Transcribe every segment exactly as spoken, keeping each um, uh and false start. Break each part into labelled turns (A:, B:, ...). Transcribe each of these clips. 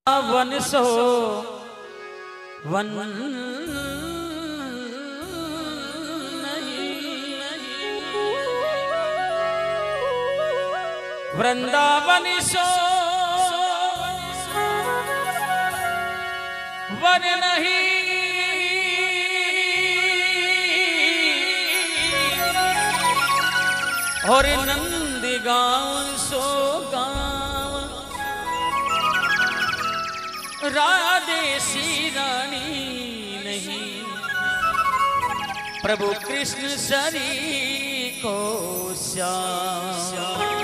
A: One सो वन वृंदावन सो वन नहीं, और नंद गाँव सो गाँव राधे श्री रानी नहीं। प्रभु कृष्ण शरीर को श्याम।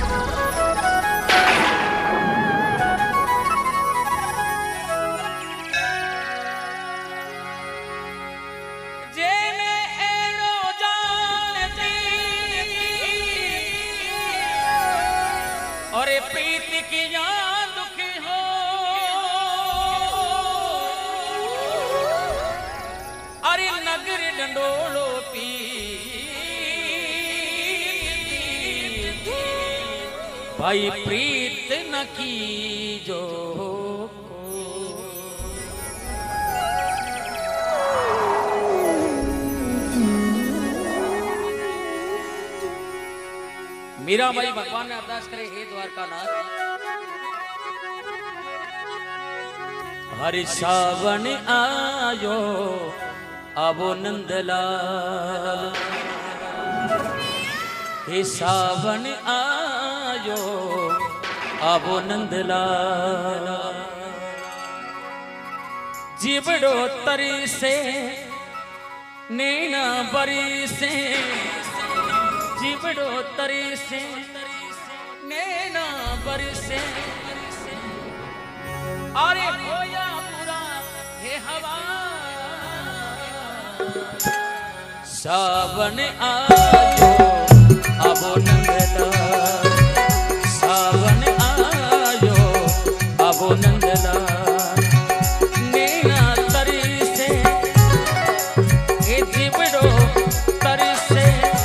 A: और प्रीत की याद दुखी हो, अरे नगर डंडोलो पी भाई प्रीत न की जो मीरा भाई भगवान ने अरदास करे, हे द्वारका नाथ हरि सावन आयो आवो नंदलाल, हे सावन आयो आवो नंदलाल। जीवड़ो तरी से नैना बरी से, जीवड़ो तरी से नैना बरसे, अरे होया पूरा हे हवा सावन आयो आवो नंदलाल, सावन आयो आवो नंदलाल। नैना तरी से ए जीवड़ो तरी से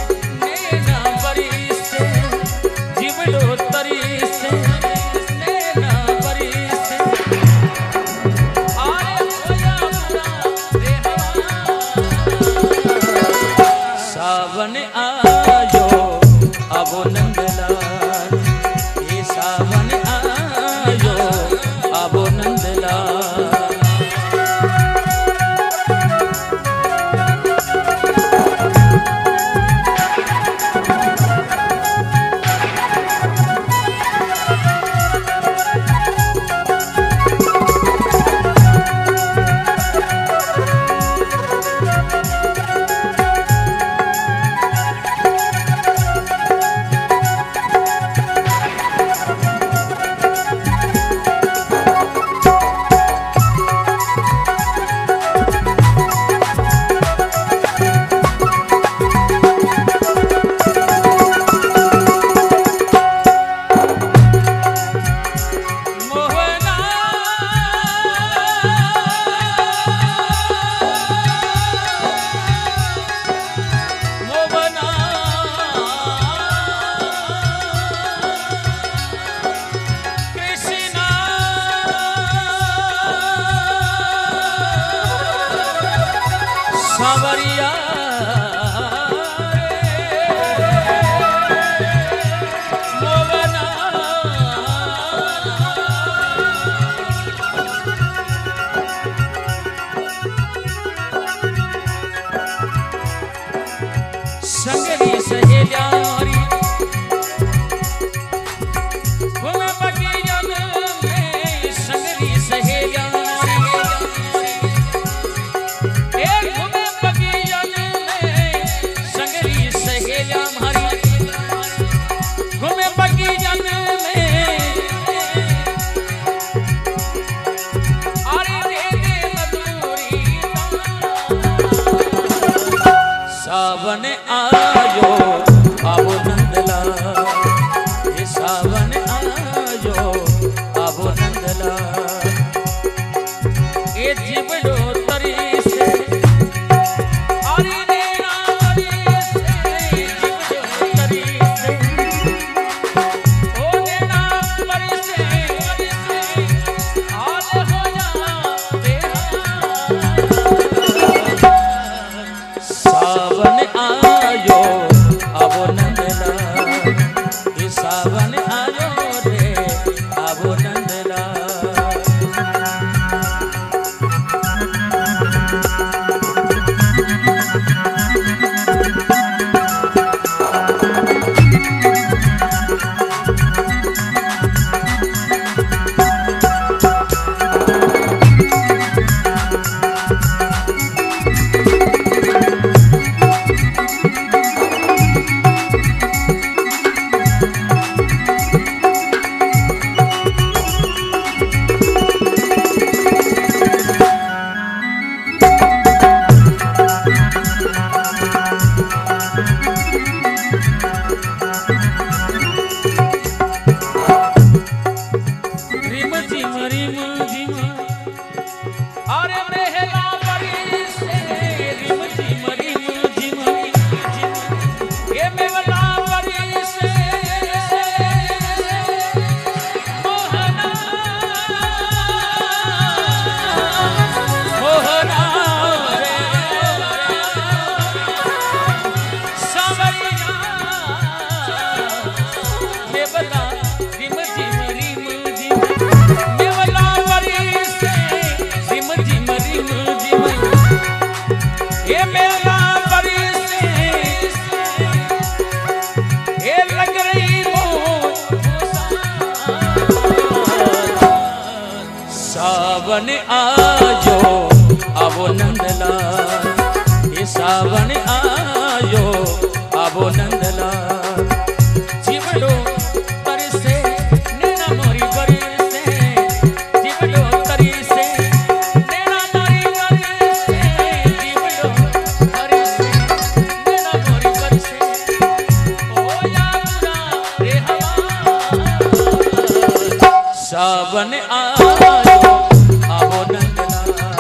A: सावन आयो आवो नंदलाल, ये सावन आयो आवो नंदलाल। सावरिया मोबना संगरी सहेलिया मारी घूमे बगिया में, संगरी सहेलिया सावन आयो आवो नंदलाल, ये सावन आयो आवो नंदलाल। ये जीवड़ो तरी से अरे नैना बरी से, जीवड़ो तरी से ओ नैना बरी से, सावन आयो रे आवो नंदलाल। सावन आयो आवो नंदलाल, ये सावन आयो आवो नंदलाल। जीवड़ो तरसे नैना मोरी बरसे, जीवड़ो तरसे नैना मोरी बरसे, जीवड़ो तरसे नैना मोरी बरसे। ओ यारा रे हवा सावन आयो आवो नंदलाल।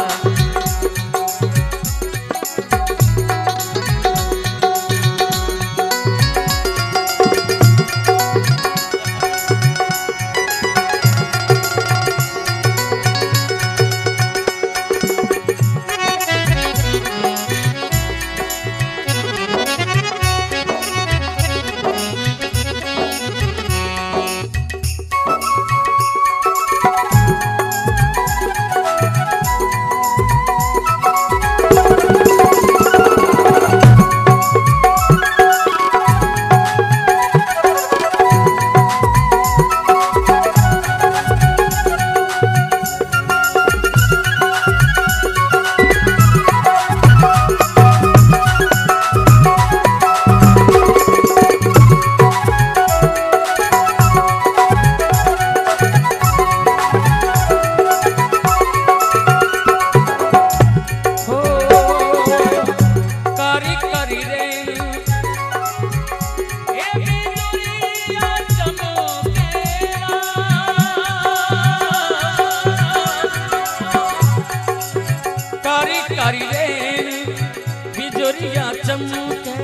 A: कारी रेन बिजोरिया चमके,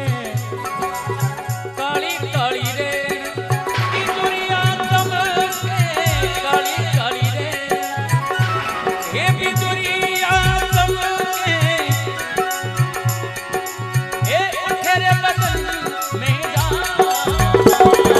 A: काली काली रेन बिजोरिया चमके, काली काली रेन हे बिजोरिया चमके, हे उठे रे बदन में जान।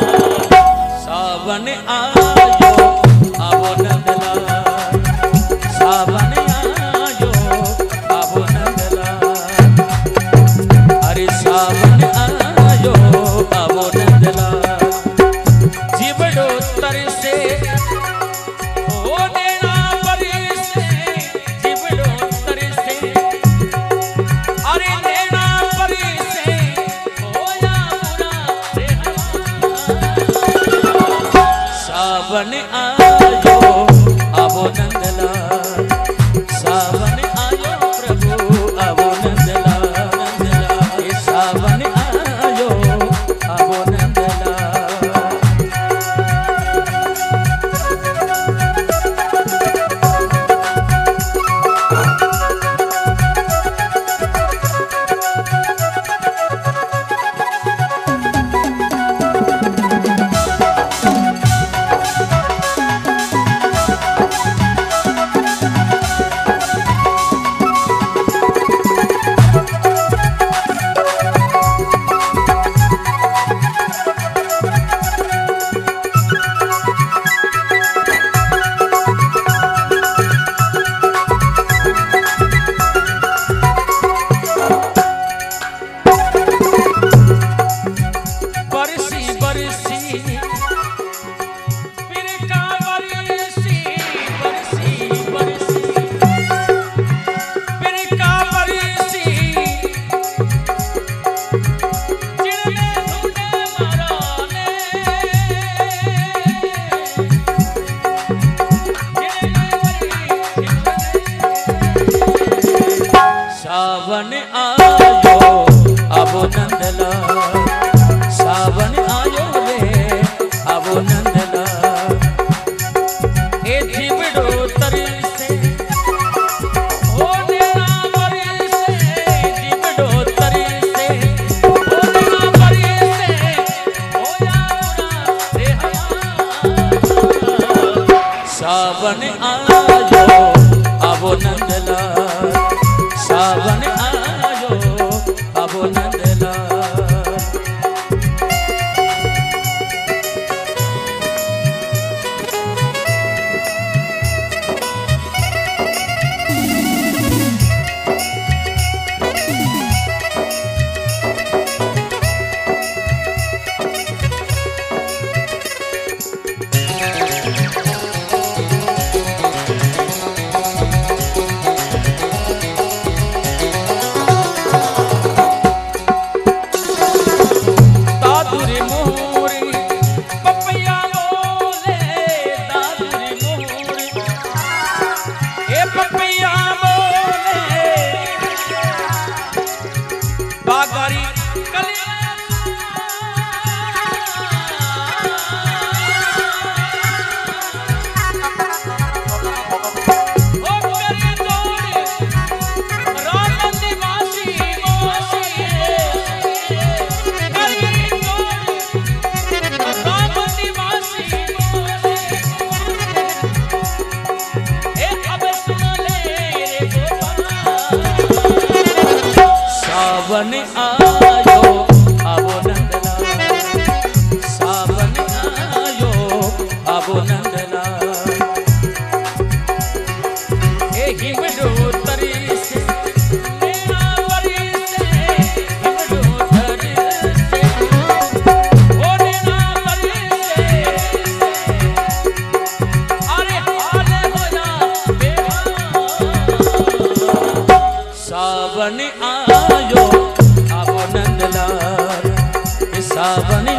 A: सावन आयो आवो नंदलाल, सावन आयो आवो नंदलाल। अरे सावन आयो आवो नंदलाल। जीवड़ो तरसे ओ नैना बरसे, जीवड़ो तरसे अरे नैना बरसे ओ यारा रे हवा। सावन आयो आवो नंदलाल, सावन आयो प्रभु आवो नंदलाल, नंदलाल। ये सावन आयो आवो नंदलाल। आबो नंदलाल ए जीवड़ो तरी से ओ नेना परी से जीवड़ो तरी से ओ नेना परी से ओ यारा रे सावन आयो आबो नंदलाल सावन आयो आबो नंदलाल सावन आयो आबो नंदलाल सावन आयो आबो नंदलाल ए हिमड़ो तरी से नेना परी से हिमड़ो तरी से ओ नेना परी से अरे हाल होया बेहाल सावन आयो आबो नंदलाल सावन